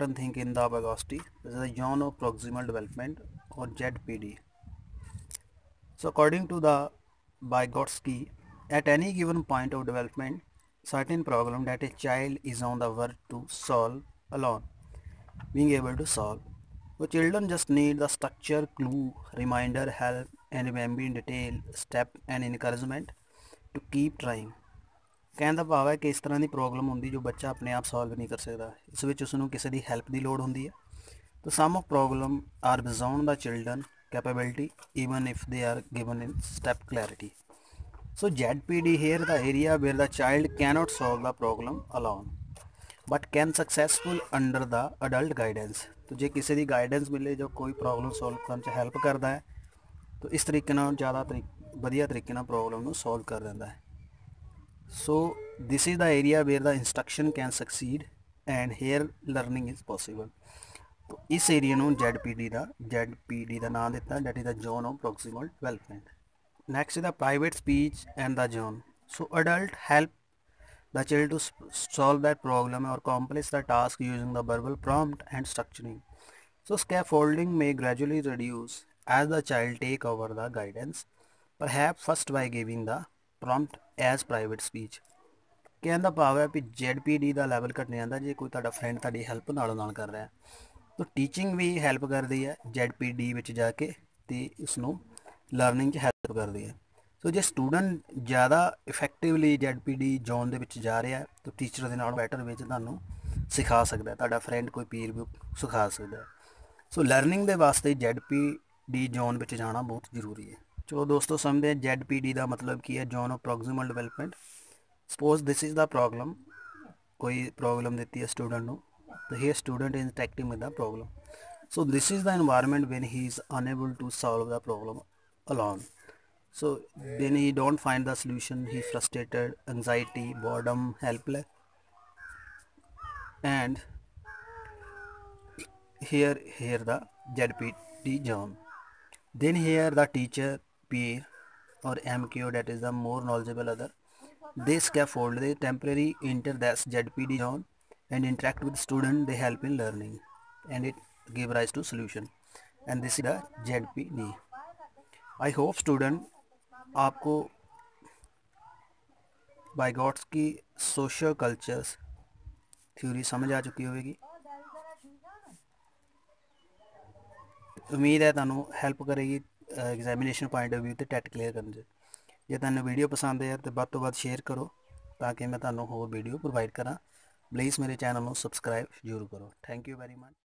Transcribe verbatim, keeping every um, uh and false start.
certain thing in the Vygotsky. This is the zone of proximal development or Z P D. So according to the Vygotsky, at any given point of development, certain problem that a child is on the verge to solve alone, being able to solve. So children just need the structure, clue, reminder, help and remember in detail, step and encouragement to keep trying. कहने का भाव है कि इस तरह की problem होंगी जो बच्चा अपने आप सॉल्व नहीं कर सकता, इस विच उसनों किसी की हैल्प की लोड़ होंगी है. तो some of problem are beyond the children capability even if they are given in step clarity. So Z P D here the area where the child cannot solve the problem alone but can successful under the adult guidance. तो जे किसी की guidance मिले जो कोई problem solve करने च help करता है तो इस तरीके नाल ज़्यादा तरीक वधिया तरीके नाल प्रॉब्लम को सॉल्व कर दिंदा है. So this is the area where the instruction can succeed and here learning is possible. तो इस एरिया ਨੂੰ Z P D ਦਾ Z P D ਦਾ ਨਾਮ ਦਿੱਤਾ, that is the zone of proximal development. Next is the private speech and the zone. So adult help the child to solve that problem or accomplish the task using the verbal prompt and structuring. So scaffolding may gradually reduce as the child take over the guidance, perhaps first by giving the prompt as private speech. कहने का भाव है भी Z P D ਦਾ level ਘਟ ਜਾਂਦਾ ਜੇ ਕੋਈ ਤੁਹਾਡਾ ਫਰੈਂਡ ਤੁਹਾਡੀ ਹੈਲਪ ਨਾਲੋਂ ਨਾਲ ਕਰ ਰਿਹਾ. तो टीचिंग भी हैल्प करती है Z P D विच जाके तो उसनों लर्निंग च हैल्प करती है. सो जो स्टूडेंट ज़्यादा effectively Z P D zone दे विच जा रहा है तो टीचर के नाल बैटर विच तुहानूं सिखा सकता है, तुहाडा फ्रेंड कोई पीर भी सिखा सकता है. सो लर्निंग के वास्ते Z P D जोन विच जाना बहुत जरूरी है. चलो दोस्तों समझते हैं Z P D का मतलब की है, zone of proximal development. Suppose this is the problem, कोई प्रॉब्लम देती है स्टूडेंट को, so here student is interacting with the problem. So this is the environment when he is unable to solve the problem alone. So then he don't find the solution, he frustrated, anxiety, boredom, helpless. And here here the Z P D zone. Then here the teacher, peer or M Q, that is the more knowledgeable other, they scaffold, they temporarily enter the Z P D zone and interact with student, they help in learning and it give rise to solution, and this is the Z P D. I hope student आपको Vygotsky socio cultures theory समझ आ चुकी होगी. उम्मीद है तुहानूं help करेगी examination point of view ते टैट क्लीयर करने च. जे तुहानूं वीडियो पसंद है तो वध तो वध शेयर करो ताकि मैं तुहानूं होर वीडियो प्रोवाइड करा. प्लीज़ मेरे चैनल को सबसक्राइब जरूर करो. Thank you very much.